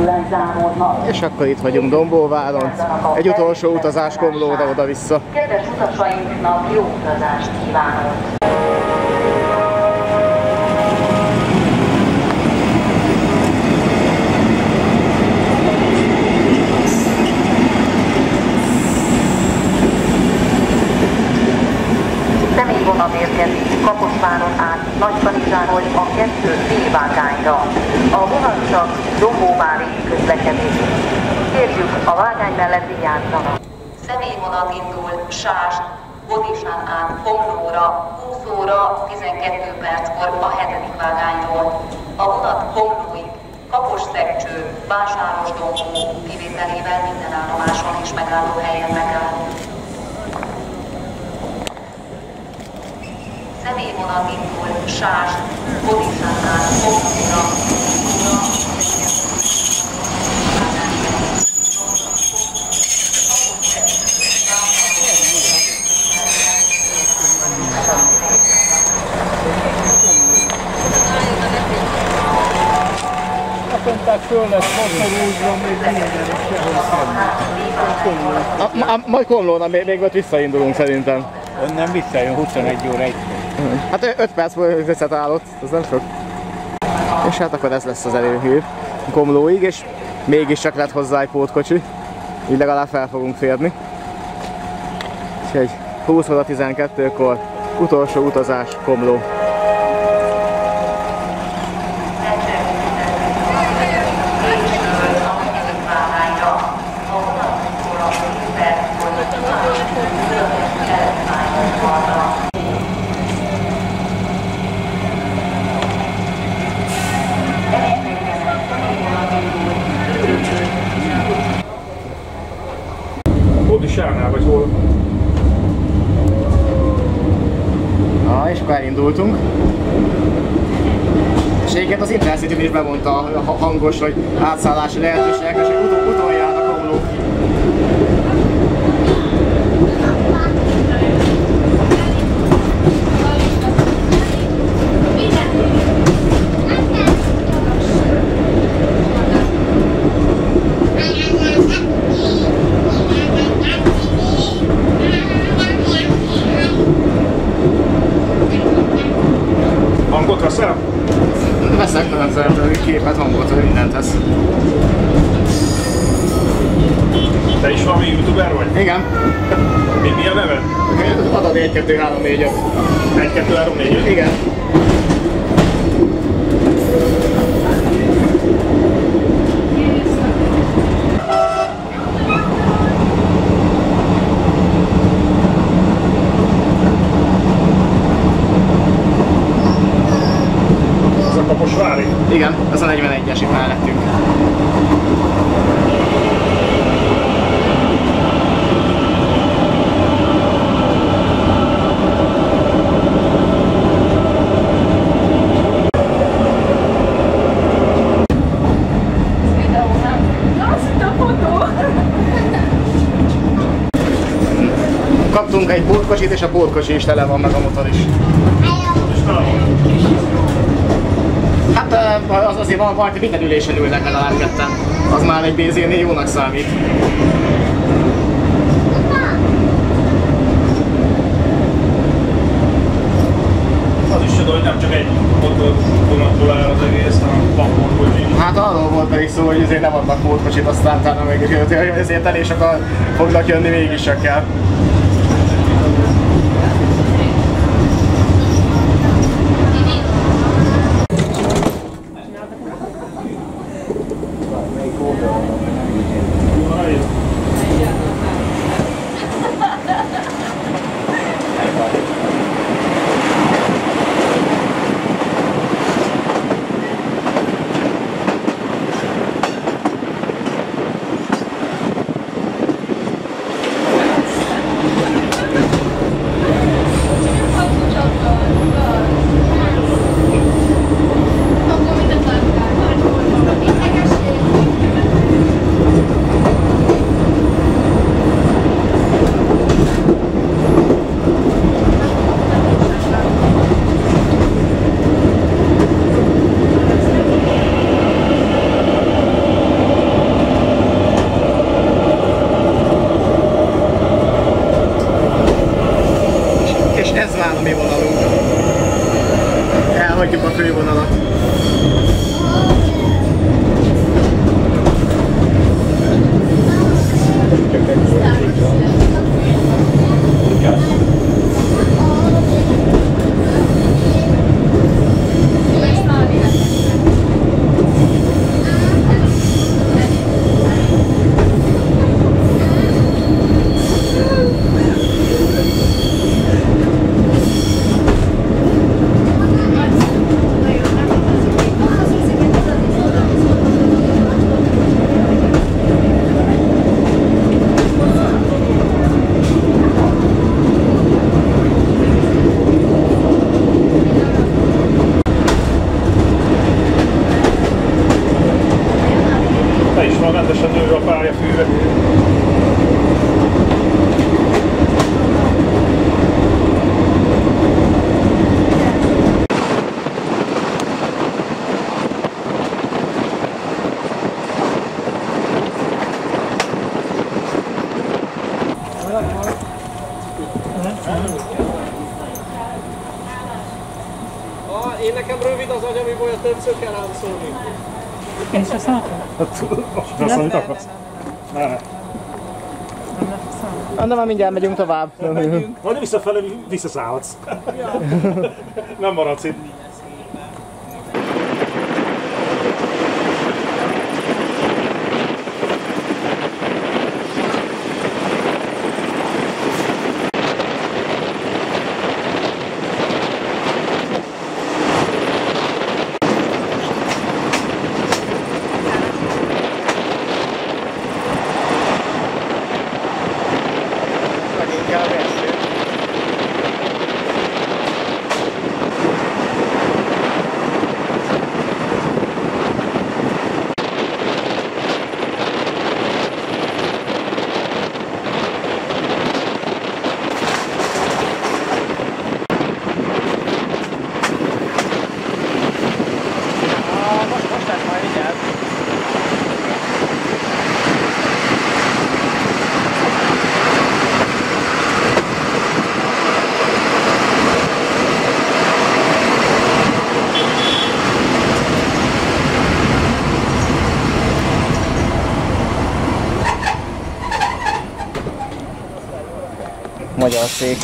És akkor itt vagyunk Dombóváron. Egy utolsó utazás Komlóra oda-vissza. Kedves utasainknak jó utazást kívánok! Személyvonat érkezik Kaposváron át Nagykanizsáról a 2B vágányra. A vonat csak Dombóvárig közlekedik. Kérjük, a vágány mellett vigyázzanak. Személyvonat indul Sás, Bodisán át Komlóra 20 óra 12 perckor a 7. vágányról. A vonat Komlóig, Kaposszegcső, Vásárosdombó kivételével minden állomáson és megállóhelyen megáll. Személyvonat indul Sás, Bodisán át Komlóra 20 óra 12 Azt mondták, föl lesz motorúzva, még mindenre sehol. Majd Komlóna még ott visszaindulunk szerintem. Onnan visszajön 21 óra 1. Hát 5 perc visszatállott, ez nem sok. És hát akkor ez lesz az előhír Komlóig, és mégiscsak lett hozzá egy pótkocsi. Így legalább fel fogunk férni. Úgyhogy 20 óra 12-kor utolsó utazás Komló. Bodisánál vagy hol? És akkor elindultunk. És egyébként az Intercity-n is bemondta a hangos, hogy átszállási lehetőségek, és utoljára Komló. Hangot veszel? Veszek, képet, hangot, mindent tesz. Te is valami youtuber vagy? Igen. Mi a neved? Adod 1, 2, 3, 4, 5. 1, 2, 3, 4, 5? Igen. Ez a Kaposvári? Igen, ez a 41-es itt mellettünk. Kaptunk egy pótkocsit, és a pótkocsi is tele van, meg a motor is. Hát az azért van, hogy minden ülésen ülnek legalább ketten. Az már egy BZ-nél jónak számít. Az is csoda, hogy nem csak egy motorvonatból áll az egész, hanem van pótkocsi. Hát arról volt pedig szó, hogy azért nem adnak pótkocsit, aztán utána mégis ezért elég sokan fognak jönni, mégis csak kell. Én nekem rövid az agyam, amiből többször kell ám szólni. Én se szálltam? Azt amit akarsz? Ne. De már mindjárt megyünk tovább. Majd visszafele visszaszállhatsz. Nem maradsz itt. Magyar szék.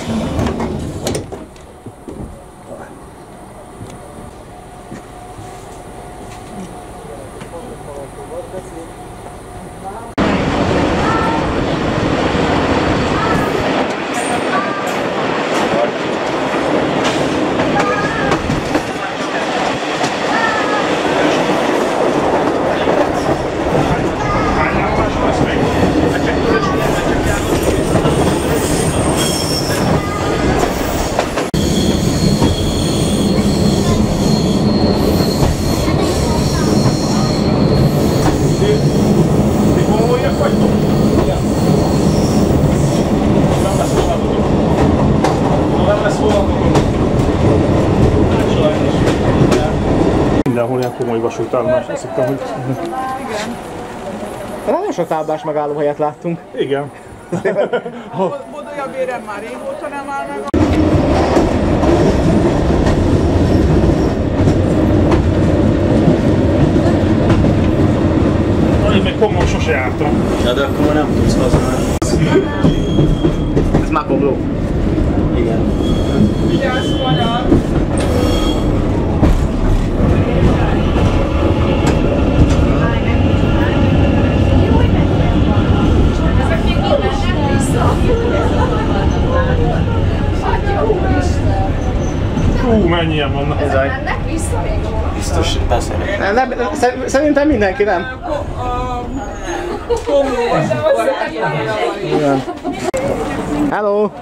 Mindenhol ilyen komoly vasútállomás, azt hittem, hogy... Nagyon sok táblás megállóhelyet láttunk. Igen. Bodolyabérem már régóta nem áll meg. Én még Komlón sose jártam. Ja, de akkor nem tudsz használni. Ez már Komló. Igen. Vigyázz, magyar! Mennyien vannak. Biztos, hogy beszélek. Szerintem mindenki nem. Hello!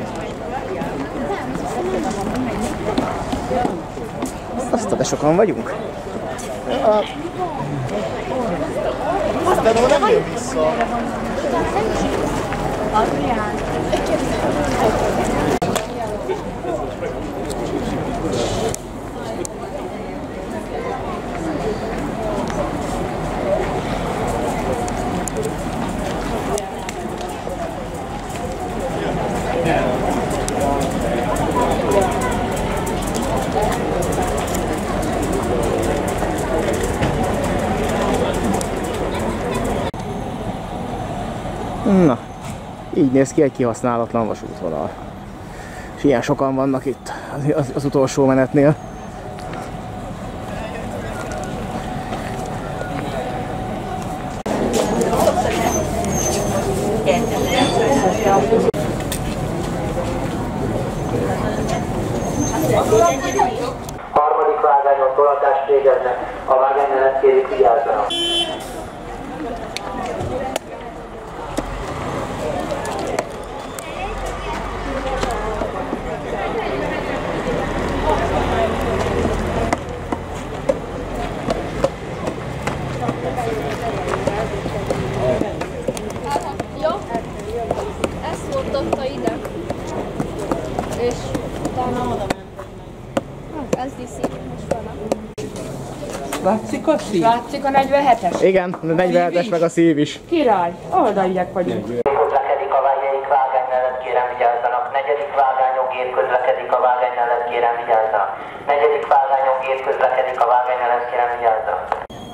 Azt de sokan vagyunk. De nem jön vissza. Na, így néz ki egy kihasználatlan vasútvonal. És ilyen sokan vannak itt az utolsó menetnél. Harmadik vágányon tolatást végeznek, a vágány mellett kérik, vigyázzanak. Ja, ezt mondotta ide. És utána oda ment. Ez diszik, most vannak. Látszik a szív? Látszik a 47-es? Igen, a 47-es meg a szív is. Király, oldaliek vagyunk. Közlekedik a negyedik vágány mellett, kérem vigyázzanak. Negyedik vágányon gép közlekedik a vágány mellett, kérem vigyázzanak. Negyedik vágányon gép közlekedik a vágány mellett, kérem vigyázzanak.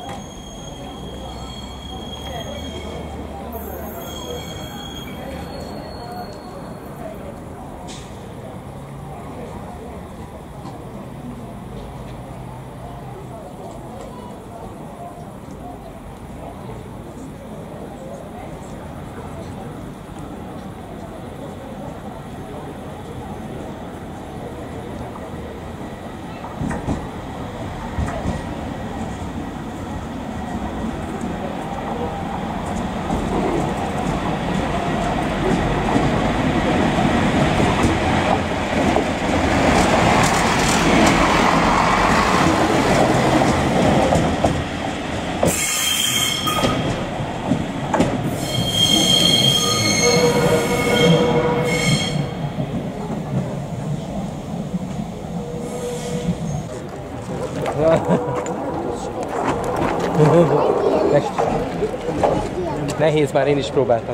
Nehéz, már én is próbáltam.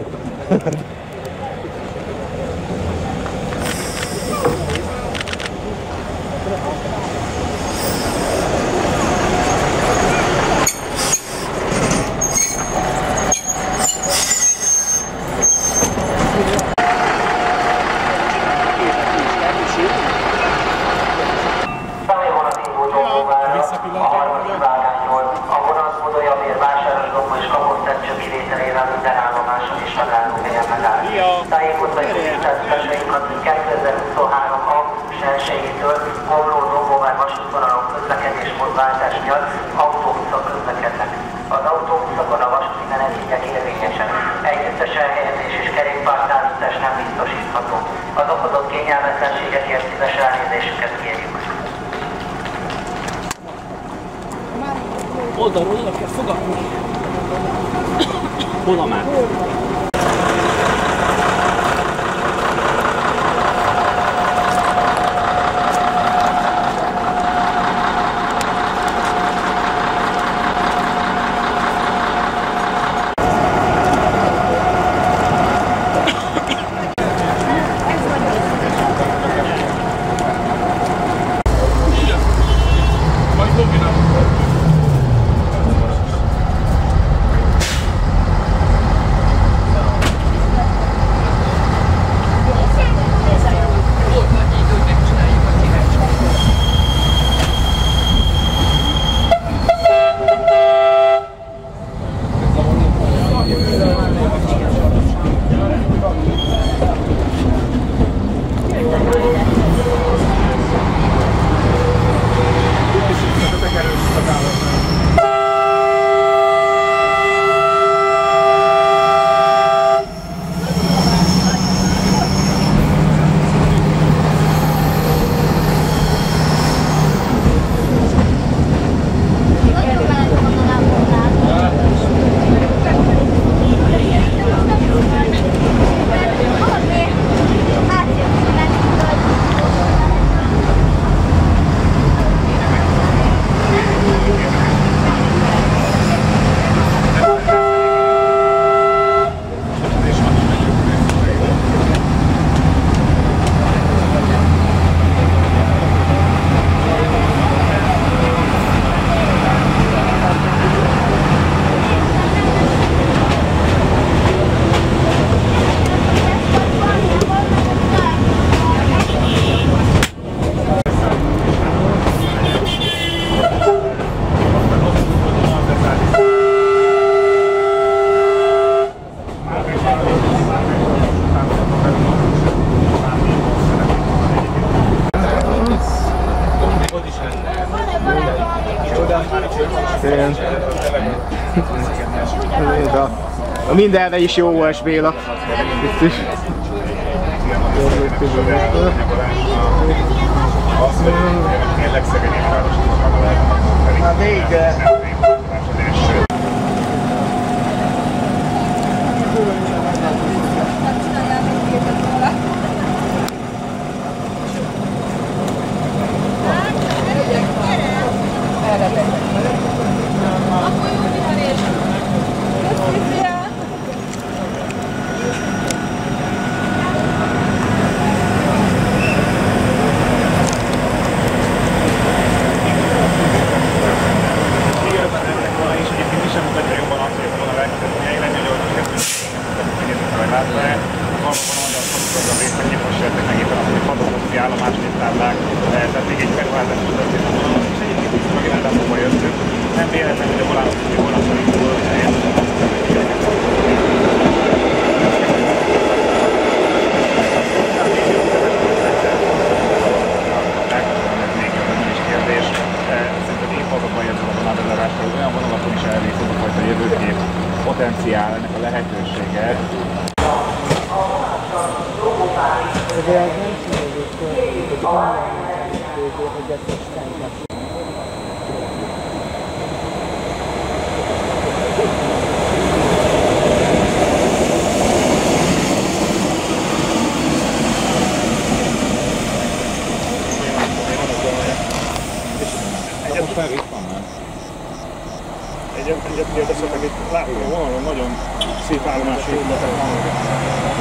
Tájékoztatjuk utaztatásainkat, hogy 2023. augusztus 1-től Komló-Dombóvár vasútvonalon közlekedésmódváltás miatt autóbuszok közlekednek. Az autóbuszokon a vasúti menetjegyek érvényesek. Együttes elhelyezés és kerékpártállítás nem biztosítható. Az okozott kényelmetlenségekért szíves elnézésüket kérjük. Oldalról oda kell fogadni. Hol már? Tényleg. A mindenre is jó volt Béla. Itt is. Potenciál, ennek a lehetősége. Egyébként itt látom, a vonalon nagyon szép állomású épületek vannak.